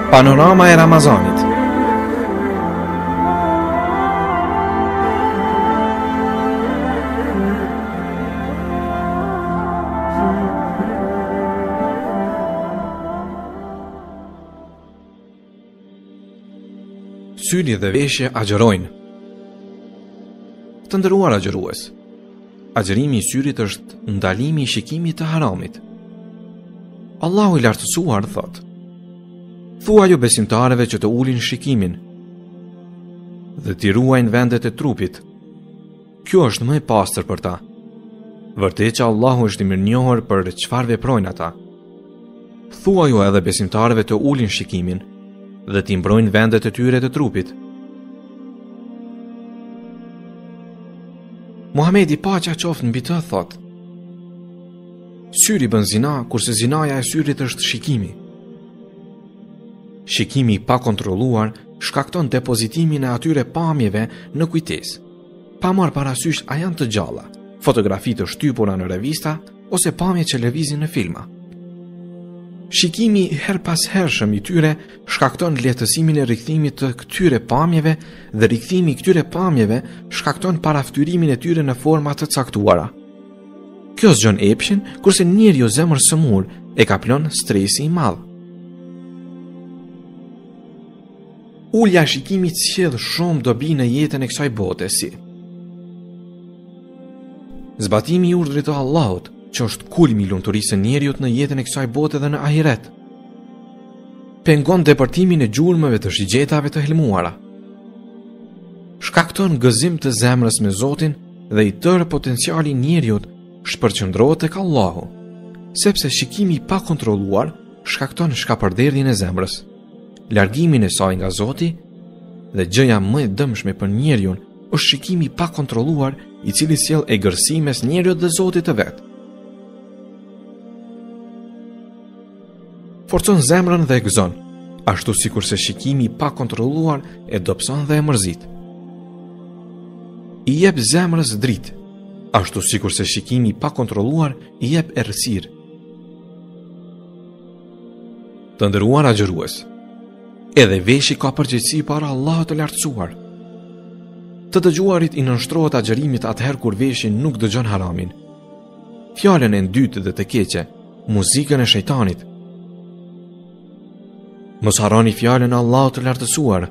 Panorama e Ramazanit. Syri dhe veshje agjerojnë. Të nderuar agjerues, agjerimi I syrit është ndalimi I shikimit të haramit. Allahu I lartësuar thot: Thuaj ju besimtarëve që të ulin shikimin dhe t'i ruajnë vendet e trupit. Kjo është më e pastër për ta. Vërtet që Allahu është I mirënjohur për çfarë veprojnë ata. Thuaj ju edhe besimtarëve të ulin shikimin dhe t'i mbrojnë vendet e tyre të trupit. Muhamedi paqja qoftë mbi të thot: Syri bën zina, kurse zinaja e syrit është shikimi. Shikimi I pakontrolluar shkakton depozitimin e atyre pamjeve në kujtesë, pa marrë parasysh a janë të gjalla, fotografi të shtypura në revista ose pamje që lëvizin në filma. Shikimi her pas hershëm I tyre shkakton lehtësimin e rikthimit të këtyre pamjeve dhe rikthimi I këtyre pamjeve shkakton paraftyrimin e tyre në forma të caktuara. Kjo zgjon epshin, kurse njeriu zemër sëmur e kaplon stresi I madh. Ulja shikimit sjell shumë dobi në jetën e kësaj bote si zbatimi I urdhrit të Allahut, që është kulmi I lumturisë së njeriut në jetën e kësaj bote dhe në ahiret. Pengon depërtimin e gjurmëve të shigjetave të helmuara. Shkakton gëzim të zemrës me Zotin dhe I tërë potenciali I njeriut shpërqendrohet tek Allahu, sepse shikimi I pakontrolluar shkakton shkapërderdhjen e zemrës, largimin e saj nga Zoti, dhe gjëja më e dëmshme për njeriun është shikimi I pakontrolluar, I cili sjell egërsi mes njeriut dhe Zotit të vet. Forcon zemrën dhe e gëzon, ashtu sikurse shikimi I pakontrolluar e dobëson dhe e mërzit. I jep zemrës dritë, ashtu sikurse shikimi I pakontrolluar I jep errësirë. Të nderuar agjerues, edhe veshi ka përgjegjësi para Allahut të lartësuar. Të dëgjuarit I nënshtrohet agjerimit atëherë kur veshi nuk dëgjon haramin, fjalën e dytë dhe të keqe, muzikën e shejtanit. Mos harroni fjalën e Allahut të lartësuar.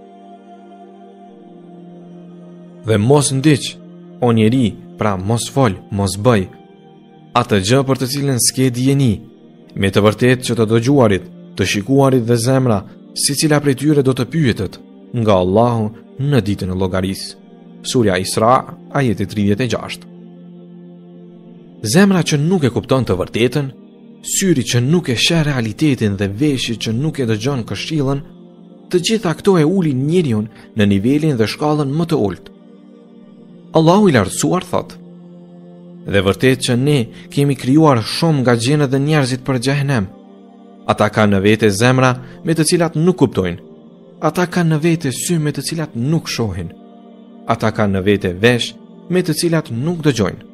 Dhe mos ndiq, o njeri, pra mos fol, mos bëj atë gjë për të cilën s'ke dijeni, me të vërtetë që të dëgjuarit, të shikuarit dhe zemra, secila prej tyre do të pyetet nga Allahu në ditën e llogarisë. Surja Isra, ajeti 36. Zemra që nuk e kupton të vërtetën, syri që nuk e sheh realitetin dhe veshi që nuk e dëgjon këshillën, të gjitha këto e ulin njeriun në nivelin dhe shkallën më të ulët. Allahu I lartësuar thot: Dhe vërtet që ne kemi krijuar shumë nga gjenët dhe njerëzit për xhehenem. Ata kanë në vete zemra me të cilat nuk kuptojnë. Ata kanë në vete sy me të cilat nuk shohin. Ata kanë në vete vesh me të cilat nuk dëgjojnë.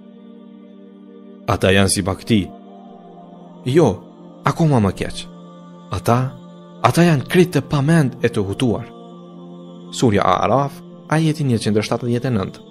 Ata janë si bakti. Jo, akoma më keq. Ata janë krejt të pamend e të hutuar. Surja Araf, ajeti 179.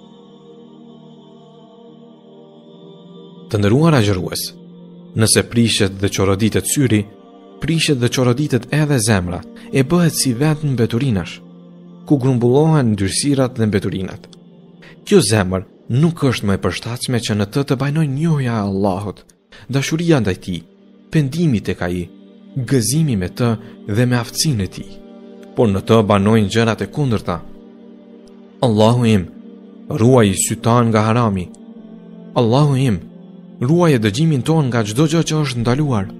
Të nderuar agjerues, nëse prishet dhe qoroditet syri, prishet dhe qoroditet edhe zemra, e bëhet si vend mbeturinash, ku grumbullohen ndyrësirat dhe mbeturinat. Kjo zemër nuk është më e përshtatshme që në të bajnojnë njohja e Allahut, dashuria ndaj Tij, pendimi tek Ai, gëzimi me të dhe me aftësinë e Tij, por në të banojnë gjërat e kundërta. Allahu im, ruaj sytan nga harami. Allahu im, ruaj dëgjimin ton nga çdo gjë që është ndaluar.